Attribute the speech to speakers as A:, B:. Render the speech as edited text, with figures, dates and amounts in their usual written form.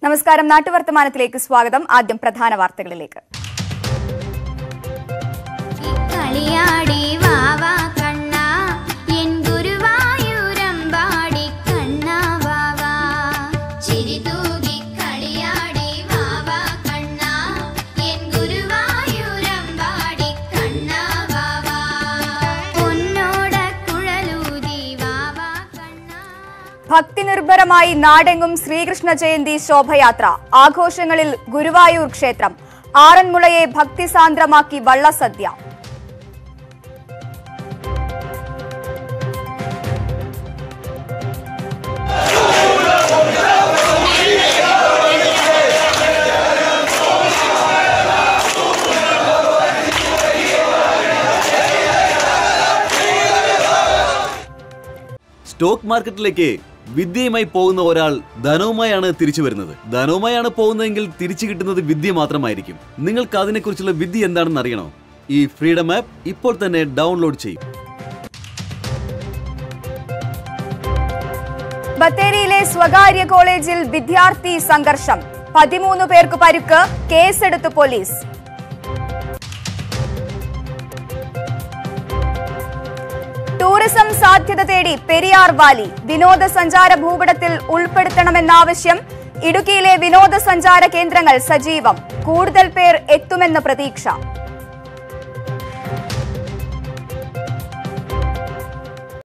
A: നമസ്കാരം. നാട്ടുവർത്തമാനത്തിലേക്ക് സ്വാഗതം. ആദ്യം പ്രധാന വാർത്തകളിലേക്ക്. ഭക്തിനിർഭരമായി നാടെങ്ങും ശ്രീകൃഷ്ണ ജയന്തി ശോഭയാത്ര. ആഘോഷങ്ങളിൽ ഗുരുവായൂർ ക്ഷേത്രം. ആറന്മുളയെ ഭക്തിസാന്ദ്രമാക്കി വള്ളസദ്യ.
B: സ്റ്റോക്ക് മാർക്കറ്റിലേക്ക് വിദ്യയുമായി പോകുന്ന ഒരാൾ ധനവുമായാണ് തിരിച്ചു വരുന്നത്. ധനവുമായാണ് പോകുന്നതെങ്കിൽ തിരിച്ചു കിട്ടുന്നത് വിദ്യ മാത്രമായിരിക്കും. നിങ്ങൾക്ക് അതിനെക്കുറിച്ചുള്ള വിദ്യ എന്താണെന്ന് അറിയണോ? ഈ ഫ്രീഡം ആപ്പ് ഇപ്പോൾ തന്നെ ഡൗൺലോഡ് ചെയ്യും.
A: ബത്തേരിയിലെ സ്വകാര്യ കോളേജിൽ വിദ്യാർത്ഥി സംഘർഷം. 13 പേർക്ക് പരിക്ക്. കേസെടുത്ത് പോലീസ്. ടൂറിസം സാധ്യത തേടി പെരിയാർ വാലി. വിനോദസഞ്ചാര ഭൂപടത്തിൽ ഉൾപ്പെടുത്തണമെന്നാവശ്യം. ഇടുക്കിയിലെ വിനോദസഞ്ചാര കേന്ദ്രങ്ങൾ സജീവം. കൂടുതൽ പേർ എത്തുമെന്ന് പ്രതീക്ഷ.